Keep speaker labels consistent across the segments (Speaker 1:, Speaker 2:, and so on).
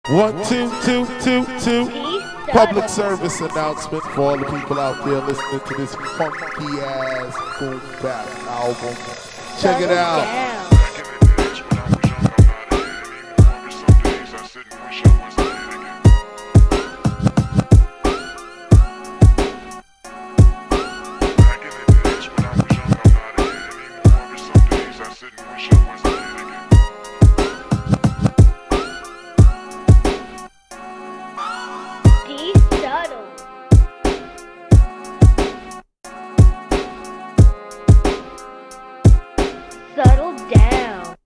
Speaker 1: One, two, two, two, two. Public service announcement for all the people out there listening to this funky ass boom bap album. Check it out.
Speaker 2: Settle down.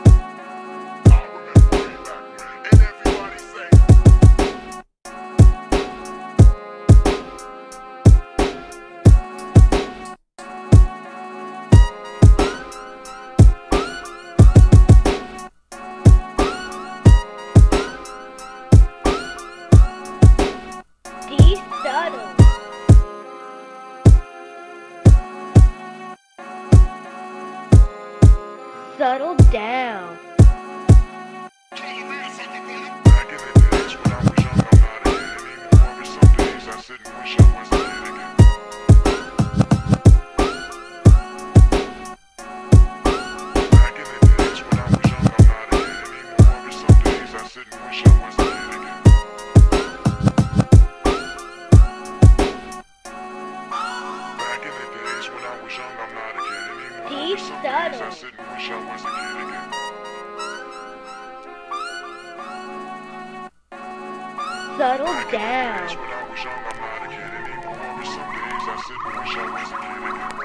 Speaker 2: Settle down. Settle down.